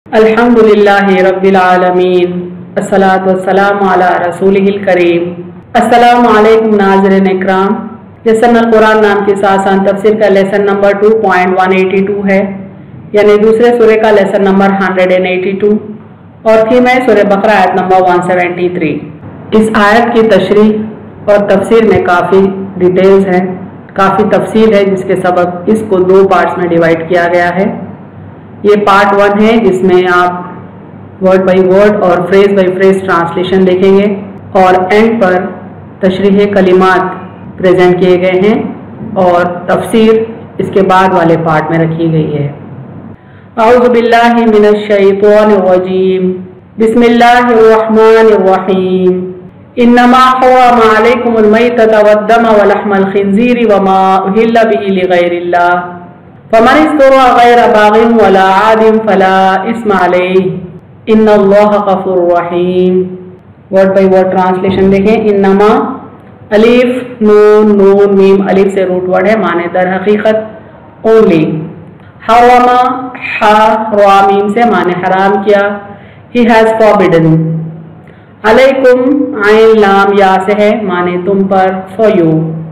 الحمدللہ رب العالمین الصلاۃ والسلام علی رسولہ الکریم۔ السلام علیکم ناظرین اکرام۔ لیسن القرآن نام کی آسان تفسیر کا لیسن نمبر 2.182 ہے، یعنی دوسرے سورہ کا لیسن نمبر 182 اور تھیم ہے سورہ بقرہ آیت نمبر 173۔ اس آیت کی تشریح اور تفسیر میں کافی ڈیٹیلز ہیں، کافی تفصیل ہے، جس کے سبب اس کو دو پارٹس میں ڈیوائڈ کیا گیا ہے۔ یہ پارٹ 1 ہے، جس میں آپ ورڈ بائی ورڈ اور فریز بائی فریز ٹرانسلیشن دیکھیں گے، اور اینڈ پر تشریح کلمات پریزنٹ کیے گئے ہیں اور تفسیر اس کے بعد والے پارٹ میں رکھی گئی ہے۔ اعوذ باللہ من الشیطان الرجیم، بسم اللہ الرحمن الرحیم۔ انما حرم علیکم المیتۃ والدم ولحم الخنزیر وما اہل به لغیر اللہ فمن اضطر غیر باغ ولا عاد فلا اثم علیہ ان اللہ غفور رحیم۔ ورڈ بائی ورڈ ٹرانسلیشن دیکھیں۔ انما الف نون نون میم الف سے روٹ ورڈ ہے، معنی در حقیقت اونلی۔ حرم حا را میم سے معنی حرام کیا، he has forbidden۔ علیکم عین لام یا سے ہے، معنی تم پر for you۔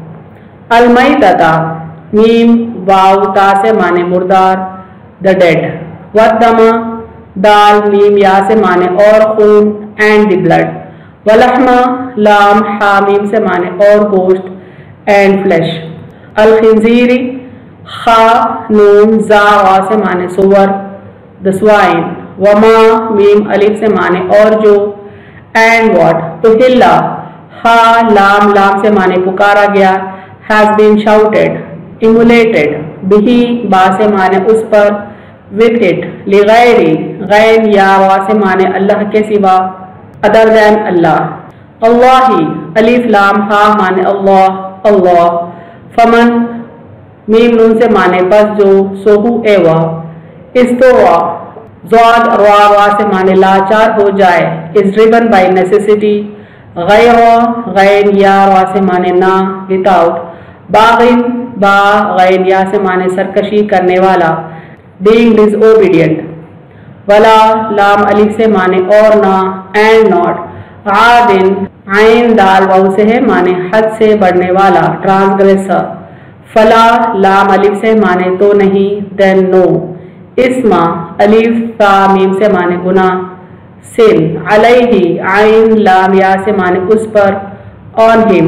المیتۃ میم واو تا سے معنی مردار the dead۔ والدم دال میم یا سے معنی اور خون and the blood۔ ولحم لام حا میم سے معنی اور گوشت and flesh۔ الخنزیر خا نون زا وا سے معنی سور the swine۔ وما میم الف سے معنی اور جو and what اہلا ہا لام لام سے معنی پکارا گیا has been shouted emulated بہی با سے معنی اس پر with it لغیر غین یا وا سے معنی اللہ کے سوا other than اللہ۔ اللہ الف لام ہا معنی اللہ اللہ۔ فمن میم نون سے معنی پس جو سوہو ایوا۔ استوا زواد را وا سے معنی لاچار ہو جائے is driven by necessity۔ غیر غین یا وا سے معنی نہ without۔ باغن با غین یا سے معنی سرکشی کرنے والا being disobedient۔ ولا لام الف سے معنی اور نہ and not۔ عادن عین دال واو سے ہے، معنی حد سے بڑھنے والا transgressor۔ فلا لام الف سے معنی تو نہیں then no۔ اسم الف تا میم سے معنی گناہ sin۔ علیہ عین لام یا سے معنی اس پر on him۔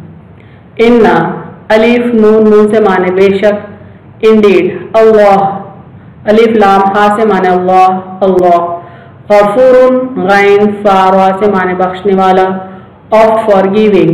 ان الف نون نون سے معنی بے شک indeed۔ اللہ الف لام ہا سے معنی اللہ اللہ۔ غفور غین فا را سے معنی بخشنے والا of forgiving۔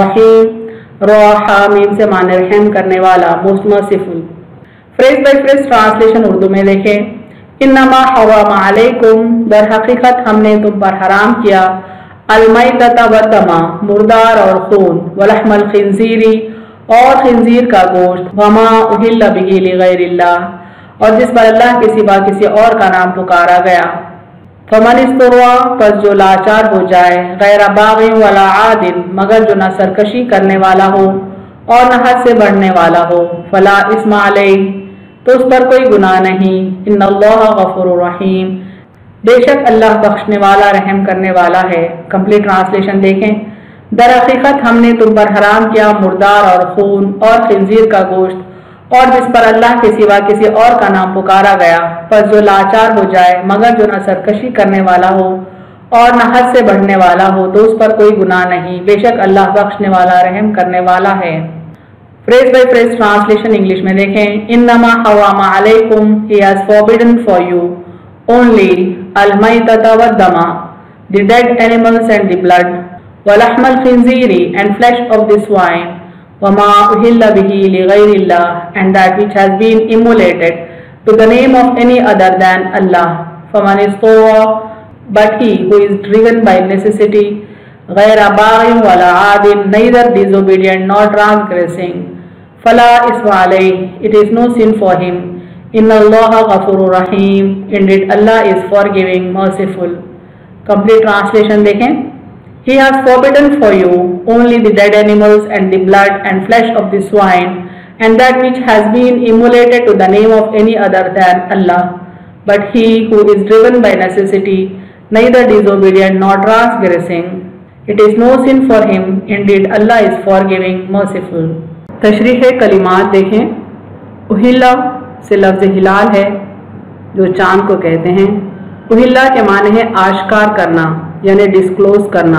رحیم را حا میم سے معنی رحم کرنے والا most merciful۔ Phrase by phrase translation Urdu میں دیکھیں۔ انما حرم علیکم در حقیقت ہم نے تم پر حرام کیا، المیتۃ والدم مردار اور خون، ولحم الخنزیر اور خنزیر کا گوشت، وما اہل بہ لغیر اللہ اور جس پر اللہ کے سوا کسی اور کا نام پکارا گیا۔ فمن اضطر پس جو لاچار ہو جائے، غیر باغ ولا عاد مگر جو نہ سرکشی کرنے والا ہو اور نہ حد سے بڑھنے والا ہو، فلا اثم علیہ تو اس پر کوئی گناہ نہیں، ان اللہ غفور رحیم بے شک اللہ بخشنے والا رحم کرنے والا ہے۔ کمپلیٹ ٹرانسلیشن دیکھیں۔ در حقیقت ہم نے تم پر حرام کیا مردار اور خون اور خنزیر کا گوشت اور جس پر اللہ کے سوا کسی اور کا نام پکارا گیا، پس جو لاچار ہو جائے مگر جو نہ سرکشی کرنے والا ہو اور نہ حد سے بڑھنے والا ہو تو اس پر کوئی گناہ نہیں، بے شک اللہ بخشنے والا رحم کرنے والا ہے۔ Phrase by phrase translation English میں دیکھیں۔ انما حرم علیکم he has forbidden for you only المیتۃ والدم the dead animals and the blood، ولحم الخنزیر and flesh of the swine، وما اہل بہ لغیر اللہ and that which has been immolated to the name of any other than Allah۔ فمن اضطر but he who is driven by necessity، غیر باغ ولا عاد neither disobedient nor transgressing، فلا اثم علیہ it is no sin for him، ان اللہ غفور رحیم indeed Allah is forgiving merciful۔ Complete translation دیکھیں۔ He has forbidden for you only the dead animals and the blood and flesh of the swine and that which has been immolated to the name of any other than Allah۔ but he who is driven by necessity, neither disobedient nor transgressing, it is no sin for him. Indeed, Allah is forgiving, merciful. तशरीह कलिमात देखें। उहिल्ला से लफ्ज़ हिलाल है जो चाँद को कहते हैं। उहिल्ला के माने है आश्कार करना यानी डिस्क्लोज करना।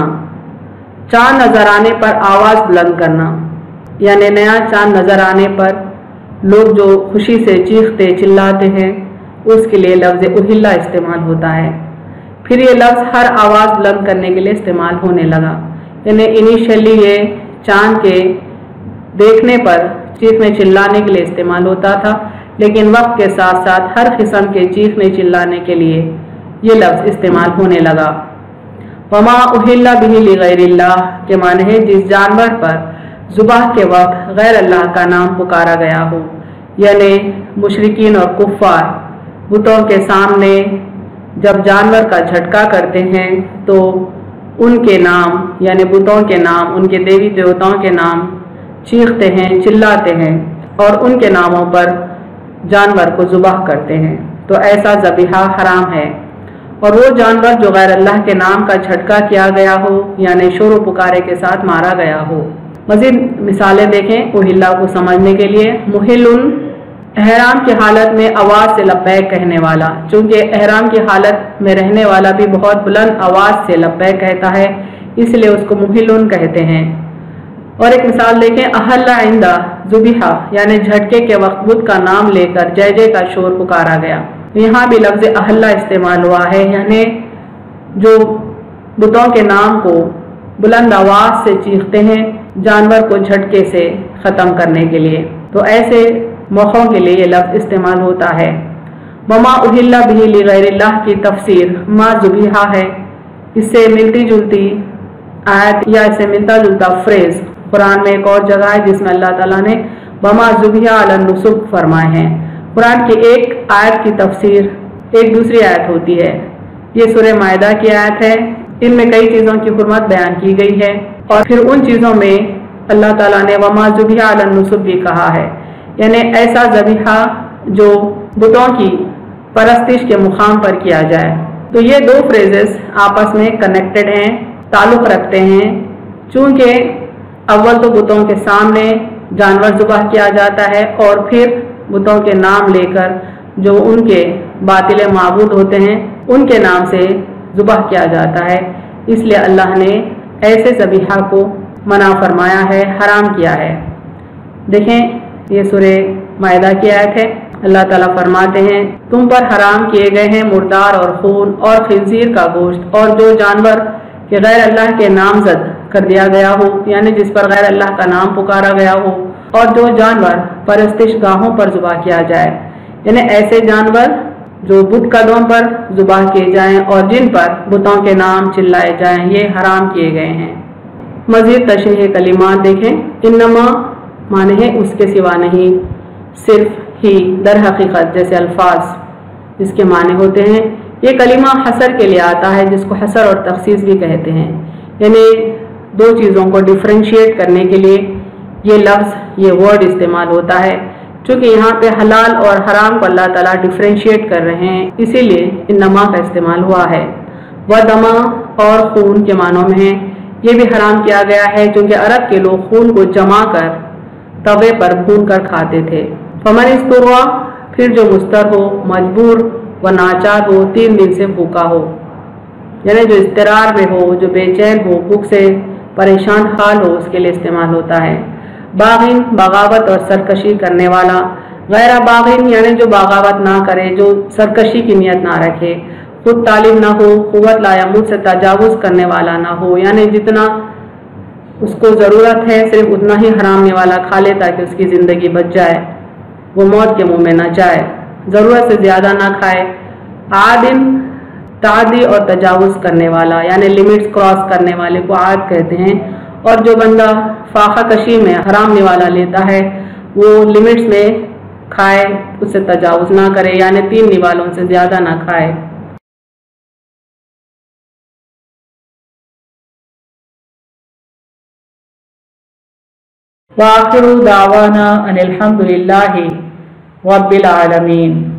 चाँद नज़र आने पर आवाज़ बुलंद करना यानी नया चाँद नज़र आने पर लोग जो खुशी से चीखते चिल्लाते हैं उसके लिए लफ्ज़ उहिल्ला इस्तेमाल होता है। फिर ये लफ्ज़ हर आवाज़ बुलंद करने के लिए इस्तेमाल होने लगा, यानी इनिशियली ये चाँद के देखने पर चीखने चिल्लाने के लिए इस्तेमाल होता था, लेकिन वक्त के साथ साथ हर किस्म के चीखने चिल्लाने के लिए ये लफ्ज़ इस्तेमाल होने लगा। वमा उहिल्ला बिही लिगैरिल्लाह के माने है जिस जानवर पर ज़ुबाह के वक्त गैर अल्लाह का नाम पुकारा गया हो, यानी मुशरिकीन और कुफ़ार बुतों के सामने जब जानवर का झटका करते हैं तो उनके नाम यानी बुतों के नाम, उनके देवी देवताओं के नाम चीखते हैं, चिल्लाते हैं और उनके नामों पर जानवर को ज़ुबाह करते हैं, तो ऐसा ज़बीहा हराम है। और वो जानवर जो गैर अल्लाह के नाम का झटका किया गया हो यानी शोर पुकारे के साथ मारा गया हो। मज़ीद मिसालें देखें उहिल्ला को समझने के लिए। मुहिल्लुन एहराम की हालत में आवाज़ से लब्बैक कहने वाला, चूँकि एहराम की हालत में रहने वाला भी बहुत बुलंद आवाज़ से लब्बैक कहता है, इसलिए उसको मुहिल्लुन कहते हैं। और एक मिसाल देखें, अहल्ला इंदा ज़ुबिहा यानी झटके के वक्त बुत का नाम लेकर जय जय का शोर पुकारा गया। यहाँ भी लफ्ज़ अहल्ला इस्तेमाल हुआ है, यानी जो बुतों के नाम को बुलंद आवाज़ से चीखते हैं जानवर को झटके से ख़त्म करने के लिए, तो ऐसे मौक़ों के लिए ये लफ्ज़ इस्तेमाल होता है। वमा उहिल्ला बिही लिगैरिल्लाह की तफसीर मा ज़ुबिहा है। इससे मिलती जुलती आयत या इससे मिलता जुलता फ्रेज़ कुरान में एक और जगह है जिसमें अल्लाह ताला ने वमा ज़ुबिहा अलन नुसुब फरमाए हैं। कुरान की एक आयत की तफसीर एक दूसरी आयत होती है। ये सूरह माइदा की आयत है, इनमें कई चीज़ों की हुर्मत बयान की गई है और फिर उन चीज़ों में अल्लाह ताला ने वमा ज़ुबिहा अलन नुसुब भी कहा है, यानी ऐसा ज़बीहा जो बुतों की परस्तिश के मुकाम पर किया जाए। तो ये दो फ्रेजेस आपस में कनेक्टेड हैं, ताल्लुक़ रखते हैं, चूँकि अव्वल तो बुतों के सामने जानवर ज़ुबाह किया जाता है और फिर बुतों के नाम लेकर जो उनके बातिल माबूद होते हैं उनके नाम से ज़ुबाह किया जाता है, इसलिए अल्लाह ने ऐसे ज़बीहा को मना फरमाया है, हराम किया है। देखें ये सूरह माइदा की आयत है। अल्लाह ताला फरमाते हैं तुम पर हराम किए गए हैं मुर्दार और खून और खिंजीर का गोश्त और जो जानवर के गैर अल्लाह के नामजद कर दिया गया हो, यानी जिस पर गैर अल्लाह का नाम पुकारा गया हो, और जो जानवर परस्तिश गाहों पर ज़ुबाह किया जाए, यानी ऐसे जानवर जो बुत कदों पर ज़ुबाह किए जाएं और जिन पर बुतों के नाम चिल्लाए जाएं, ये हराम किए गए हैं। मज़ीद तशरीह कलिमात देखें। इन्नमा माने है उसके सिवा नहीं, सिर्फ ही, दर हकीकत जैसे अल्फाज इसके माने होते हैं। ये कलिमा हसर के लिए आता है जिसको हसर और तखसीस भी कहते हैं, यानी दो चीज़ों को डिफ्रेंशिएट करने के लिए ये लफ्ज़, ये वर्ड इस्तेमाल होता है। चूँकि यहाँ पे हलाल और हराम को अल्लाह ताला डिफ्रेंशिएट कर रहे हैं, इसीलिए इन्नमा का इस्तेमाल हुआ है। व दमा और खून के मानों में है, ये भी हराम किया गया है क्योंकि अरब के लोग खून को जमा कर तवे पर भून कर खाते थे। फमन इस्तुर्वा, फिर जो मुस्तर हो, मजबूर व नाचार हो, 3 दिन से भूखा हो, यानी जो इस्तरार में हो, जो बेचैन हो, भूख से परेशान हाल हो, उसके लिए इस्तेमाल होता है। बागिन, बगावत और सरकशी करने वाला। गैर बागिन यानी जो बगावत ना करे, जो सरकशी की नियत ना रखे, खुद तालिब ना हो, कुव्वत लायामुद से तजावुज़ करने वाला ना हो, यानी जितना उसको ज़रूरत है सिर्फ उतना ही हरामने वाला खा ले ताकि उसकी ज़िंदगी बच जाए, वो मौत के मुंह में ना जाए, ज़रूरत से ज़्यादा ना खाए। आदिन, तादी और तजावुज़ करने वाला, यानी लिमिट्स क्रॉस करने वाले को आद कहते हैं। और जो बंदा फाखा कशी में हराम निवाला लेता है वो लिमिट्स में खाए, उससे तजावुज़ ना करे, यानी 3 निवालों से ज़्यादा ना खाए। वाखिरु दावाना अनिल हम्दुलिल्लाहि रब्बिल आलमीन।